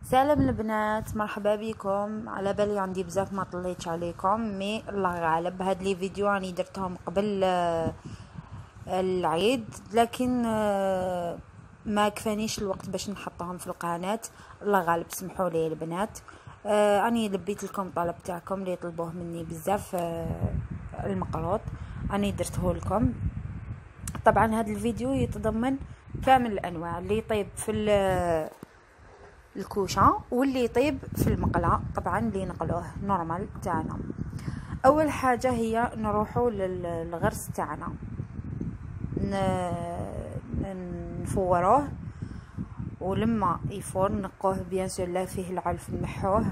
سلام البنات، مرحبا بكم. على بالي عندي بزاف ما طليتش عليكم، مي الله غالب. هاد لي فيديو راني درتهم قبل العيد، لكن ما كفانيش الوقت باش نحطهم في القناه. الله غالب، سمحوا لي البنات. اني لبيت لكم الطلب تاعكم اللي طلبوه مني بزاف. المقروط اني درته لكم. طبعا هذا الفيديو يتضمن كامل الانواع اللي يطيب في الكوشه واللي يطيب في المقله، طبعا اللي نقلوه نورمال تاعنا. اول حاجه هي نروحوا للغرس تاعنا، نفوروه، ولما يفور نقوه بيان سور لا فيه العلف نمحوه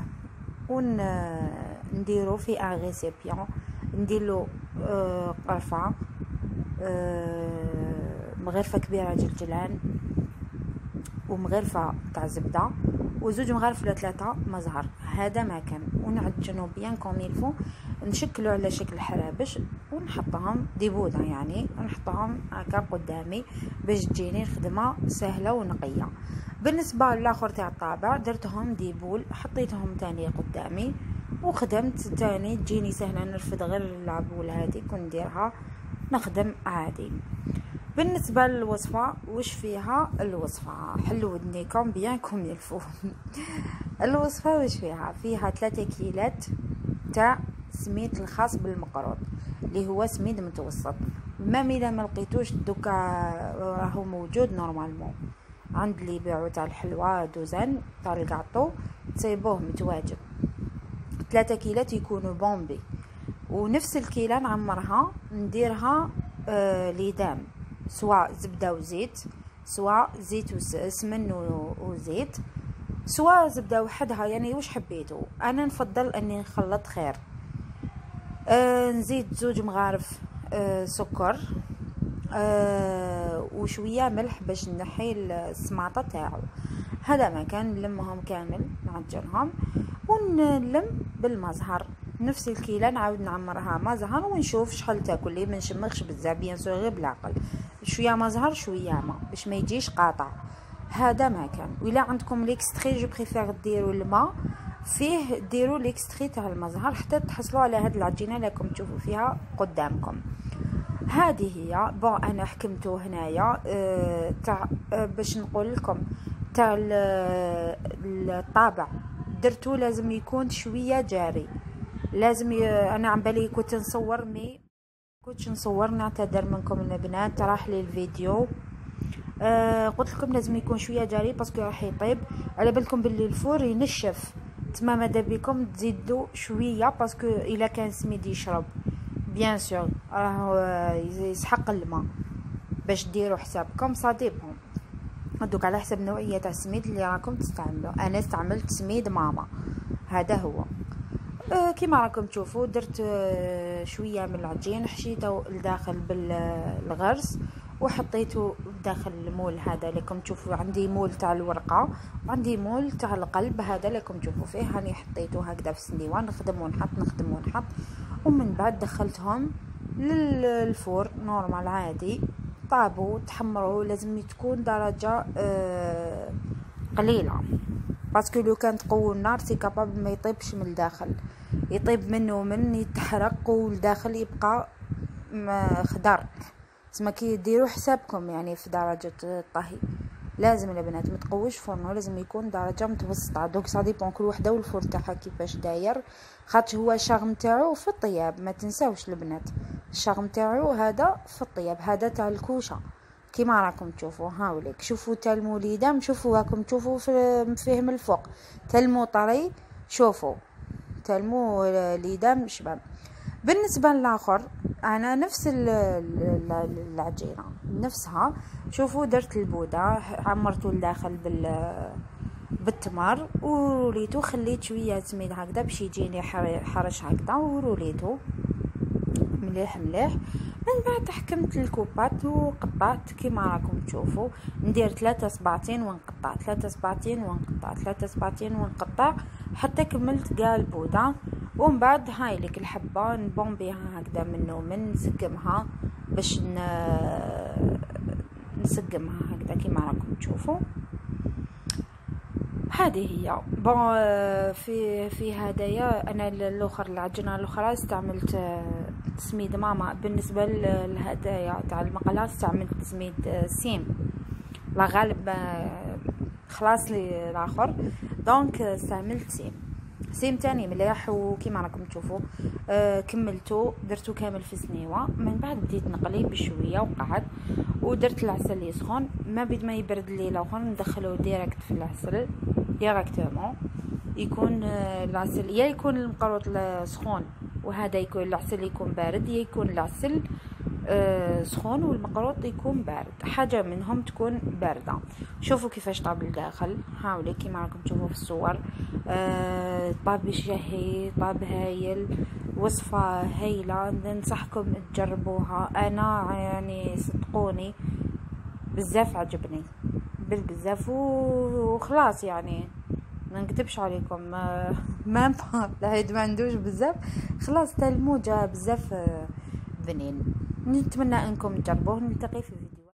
ونديرو في ان ريسيبيون. نديرلو قرفه، مغرفه كبيره جلجلان، ومغرفه تاع زبده، وزوج مغارف ولا 3 مزهر. هذا ما كان، ونعجنو بيان كوم يلفو، نشكلو على شكل حرابش ونحطهم دي بوده، يعني نحطهم هكا قدامي باش تجيني الخدمه سهله ونقيه. بالنسبه للاخر تاع الطابع درتهم دي بول، حطيتهم تاني قدامي وخدمت تاني تجيني سهله، نرفد غير العبول هذيك ونديرها نخدم عادي. بالنسبه للوصفه وش فيها؟ الوصفه حلو ودنيكم بيان كوم يلفو. الوصفه وش فيها؟ فيها 3 كيلات تاع سميد الخاص بالمقروط اللي هو سميد متوسط. المهم اذا ما لقيتوش دوكا راهو موجود نورمالمون عند اللي يبيعوا تاع الحلوى دوزان تاع الكاطو، تصيبوه متواجد. 3 كيلات يكونوا بومبي، ونفس الكيله نعمرها نديرها ليدام، سواء زبده وزيت، سواء زيت وسمن وزيت، سواء زبده وحدها، يعني وش حبيتوا. انا نفضل اني نخلط خير. نزيد 2 مغارف سكر، وشويه ملح باش نحي السماطه تاعو. هذا ما كان نلمهم كامل، نعجنهم ونلم بالمزهر. نفس الكيله نعاود نعمرها مزهر ونشوف شحال تاكل لي، ما نشمخش بزاف بيان سور، غير بالعقل، شويه مزهر شويه ما باش ما يجيش قاطع. هذا ما كان. ولا عندكم ليكستري، جو بريفير ديروا الماء فيه، ديروا ليكستري تاع المزهر حتى تحصلوا على هاد العجينه اللي راكم تشوفوا فيها قدامكم. هذه هي بون. انا حكمته هنايا تاع باش نقول لكم تاع الطابع درتو لازم يكون شويه جاري، لازم انا عم بالي كنت نصور مي كنتش نصور، نعتذر منكم البنات، راح لي الفيديو. قلت لكم لازم يكون شويه جاري باسكو راح يطيب. على بالكم باللي الفور ينشف، تما ماذا بكم تزيدوا شويه باسكو الا كان سميد يشرب بيان سور راه يسحق الماء، باش ديروا حسابكم صديبهم. دوك على حسب نوعيه تاع السميد اللي راكم تستعملوا. انا استعملت سميد ماما، هذا هو. كيما راكم تشوفوا درت شويه من العجين، حشيته لداخل بالغرس وحطيته داخل المول هذا اللي راكم تشوفوا. عندي مول تاع الورقه وعندي مول تاع القلب، هذا اللي راكم تشوفوا فيه. هاني حطيته هكذا في السنيوان، نخدم ونحط نخدم ونحط، ومن بعد دخلتهم للفور نورمال عادي. طابوا تحمروا، لازم تكون درجه قليله باسكو لو كان تقووا النار سي كابابل ما يطيبش من الداخل، يطيب منه من يتحرق والداخل يبقى خضر. تسمى كي ديروا حسابكم يعني في درجه الطهي. لازم البنات ما تقوش فرنو، لازم يكون درجه متوسطه. دوك سا ديبون كل وحده والفور تاعها كيفاش داير، خاطر هو الشغم تاعو في الطياب. ما تنساوش البنات الشغم تاعو هذا في الطياب، هذا تاع الكوشه كيما راكم تشوفوا. هاوليك شوفوا تلمو ليدام، شوفوا راكم تشوفوا فيه من الفوق تلمو طري، شوفوا تلمو ليدام شباب. بالنسبه للاخر انا نفس العجينه نفسها، شوفوا درت البوده، عمرته لداخل بالتمر وروليتو، خليت شويه سميد هكذا باش يجيني حرش هكذا، وروليتو مليح مليح. من بعد حكمت الكوبات وقطعت كيما راكم تشوفوا. ندير 3 صباعتين ونقطع، 3 صباعتين ونقطع، 3 صباعتين ونقطع حتى كملت كاع البوده. ومن بعد هاي لك الحبه نبومبيها هكذا منه من نسقمها باش نسقمها هكذا كيما راكم تشوفوا. هذه هي بون. في هدايا انا الاخر العجينه الاخرى استعملت سميد ماما. بالنسبه للهدايا تاع المقلاة استعملت سميد سيم، لا غالب خلاص لي الاخر، دونك استعملت سيم تاني مليح. وكيما راكم تشوفوا كملتو درتو كامل في سنيوه. من بعد بديت نقلي بشويه وقعد ودرت العسل يسخن. ما بيد ما يبرد لي الاخر ندخلوه ديريكت في العسل ديريكتومون. يكون العسل يا يكون المقروط سخون وهذا يكون العسل يكون بارد، يا يكون العسل سخون والمقروط يكون بارد، حاجه منهم تكون بارده. شوفوا كيفاش طاب الداخل، حاولي كيما راكم تشوفوا في الصور. طاب بشهي، طاب هايل، وصفه هايله، ننصحكم تجربوها. انا يعني صدقوني بزاف عجبني بزاف وخلاص يعني ما نكذبش عليكم. ما العيد ما عندوش بزاف، خلاص تاع الموجه بزاف بنين. نتمنى انكم تجربوه. نلتقي في فيديو